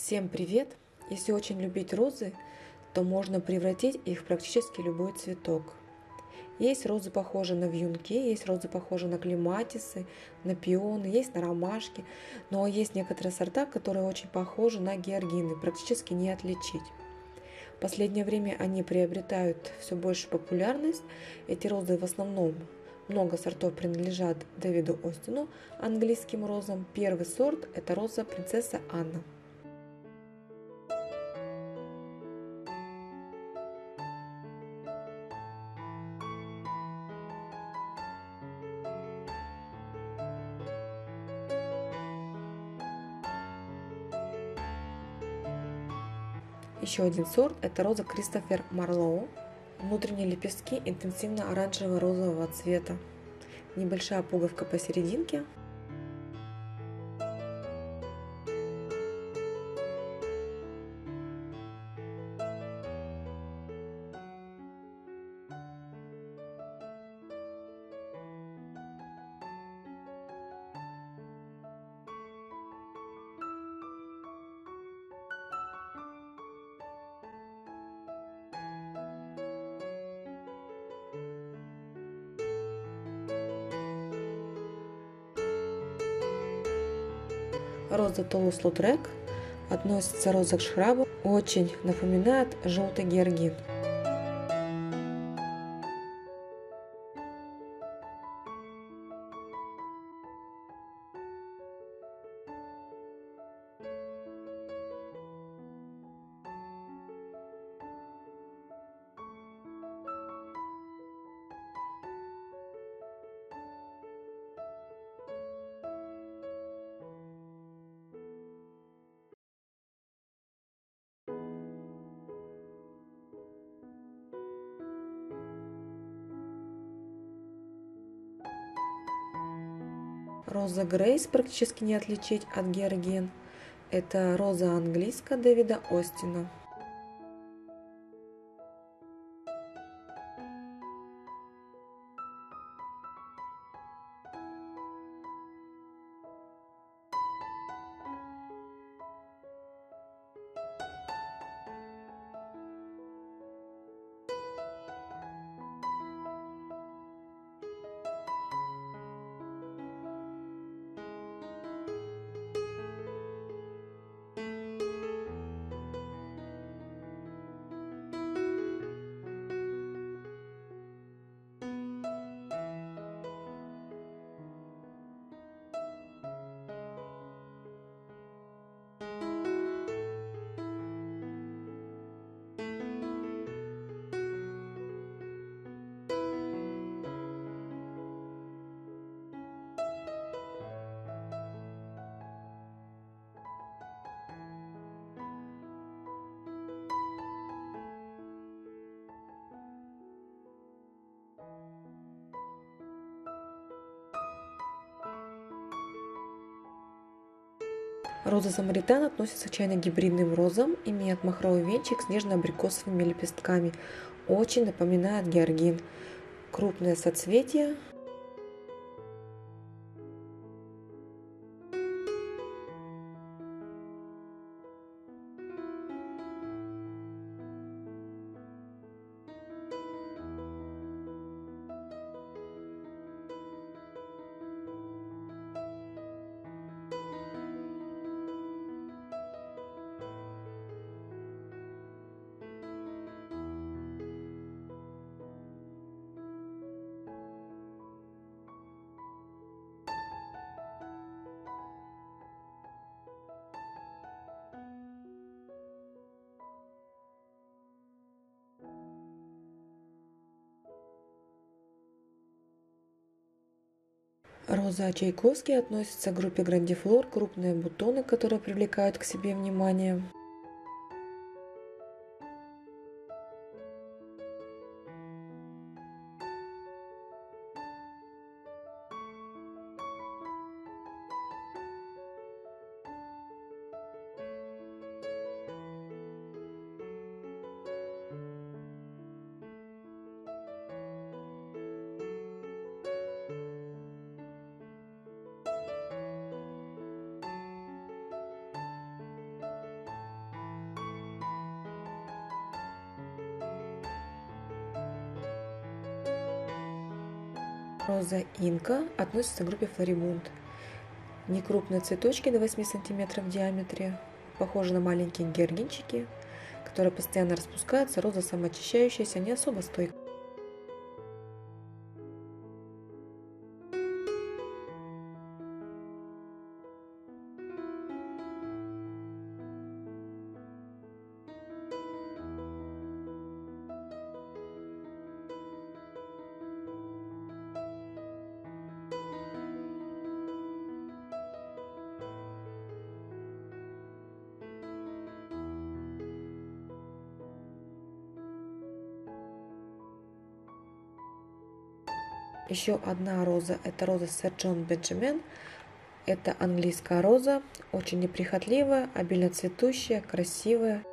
Всем привет! Если очень любить розы, то можно превратить их в практически любой цветок. Есть розы, похожие на вьюнки, есть розы, похожие на клематисы, на пионы, есть на ромашки, но есть некоторые сорта, которые очень похожи на георгины, практически не отличить. В последнее время они приобретают все большую популярность. Эти розы в основном, много сортов принадлежат Дэвиду Остину, английским розам. Первый сорт – это роза принцесса Анна. Еще один сорт – это роза Кристофер Марлоу. Внутренние лепестки интенсивно оранжево-розового цвета. Небольшая пуговка посерединке. Роза Тулус-Лутрек относится роза к шрабу, очень напоминает желтый георгин. Роза Грейс практически не отличить от георгин. Это роза английская Дэвида Остина. Роза Самаритан относится к чайно-гибридным розам, имеет махровый венчик с нежно-абрикосовыми лепестками, очень напоминает георгин. Крупное соцветие. Роза Чайковский относится к группе грандифлор, крупные бутоны, которые привлекают к себе внимание. Роза Инка относится к группе флорибунд. Некрупные цветочки до 8 см в диаметре, похожи на маленькие георгинчики, которые постоянно распускаются. Роза самоочищающаяся, не особо стойкая. Еще одна роза, это роза Сэр Джон Бенджамен. Это английская роза, очень неприхотливая, обильно цветущая, красивая.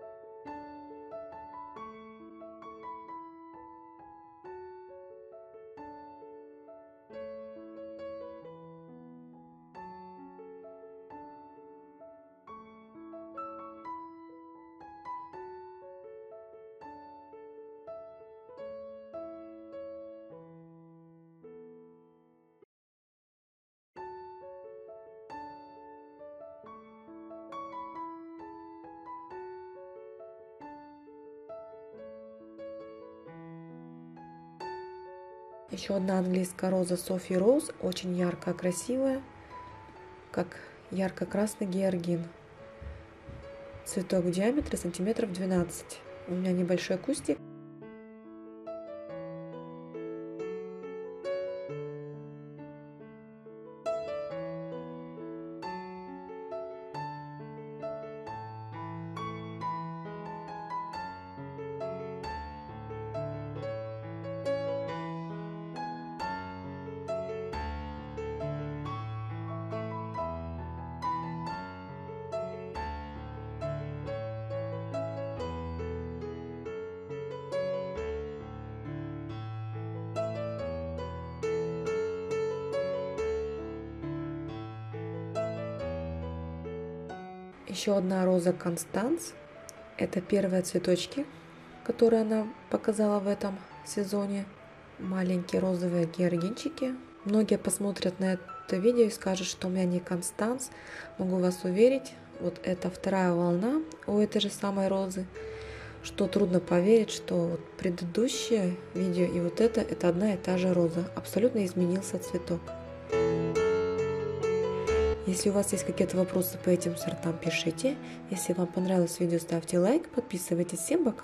Еще одна английская роза Софи Роуз, очень яркая, красивая, как ярко-красный георгин. Цветок в диаметре сантиметров 12. У меня небольшой кустик. Еще одна роза Констанс. Это первые цветочки, которые она показала в этом сезоне. Маленькие розовые георгинчики. Многие посмотрят на это видео и скажут, что у меня не Констанс. Могу вас уверить, вот это вторая волна у этой же самой розы. Что трудно поверить, что вот предыдущее видео и вот это одна и та же роза. Абсолютно изменился цветок. Если у вас есть какие-то вопросы по этим сортам, пишите. Если вам понравилось видео, ставьте лайк, подписывайтесь. Всем пока!